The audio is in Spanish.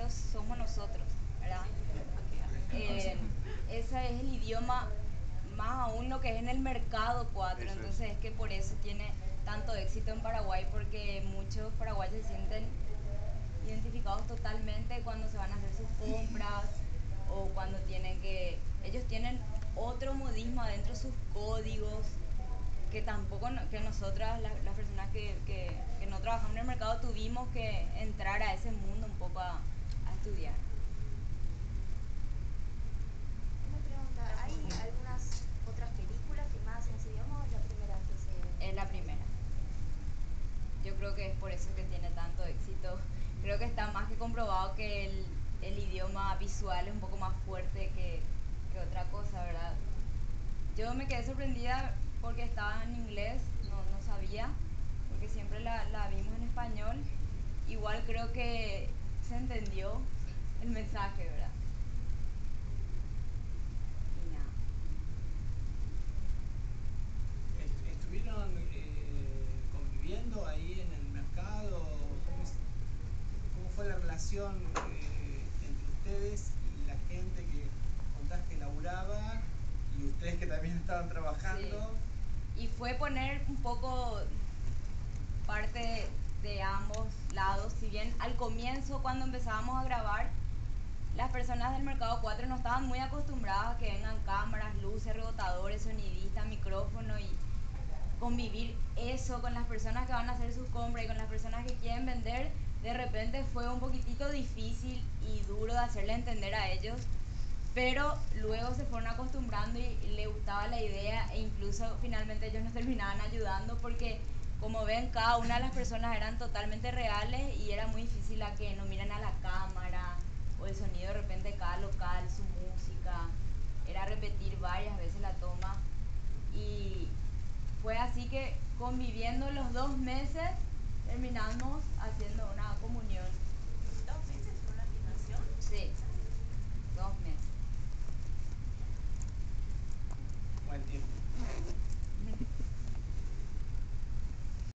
cuatro somos nosotros, ¿verdad? Eh, Ese es el idioma, más aún lo que es en el mercado 4. Eso es. Entonces es que por eso tiene tanto éxito en Paraguay, porque muchos paraguayos se sienten identificados totalmente cuando se van a hacer sus compras o cuando tienen que... Ellos tienen otro modismo adentro, sus códigos, que tampoco, que nosotras, las personas que no trabajamos en el mercado, tuvimos que entrar a ese mundo un poco a estudiar. Una pregunta, ¿hay algunas otras películas filmadas en ese idioma o es la primera que Es la se hace? primera. Yo creo que es por eso que tiene tanto éxito. Creo que está más que comprobado que el idioma visual es un poco más fuerte que otra cosa, ¿verdad? Yo me quedé sorprendida porque estaba en inglés, no sabía, porque siempre la vimos en español. Igual creo que se entendió el mensaje, ¿verdad? Y nada. ¿Estuvieron conviviendo ahí en el mercado? ¿Cómo fue la relación entre ustedes y la gente que contás que laburaba y ustedes que también estaban Sí. trabajando? Y fue poner un poco parte de ambos lados. Si bien al comienzo, cuando empezábamos a grabar, las personas del mercado 4 no estaban muy acostumbradas a que vengan cámaras, luces, rebotadores, sonidistas, micrófono, y convivir eso con las personas que van a hacer sus compras y con las personas que quieren vender, de repente fue un poquitito difícil y duro de hacerle entender a ellos, pero luego se fueron acostumbrando y le gustaba la idea, e incluso finalmente ellos nos terminaban ayudando porque, como ven, cada una de las personas eran totalmente reales y era muy difícil a que no miren a la cámara o el sonido de repente cada local, su música. Era repetir varias veces la toma, y fue así que, conviviendo los 2 meses, terminamos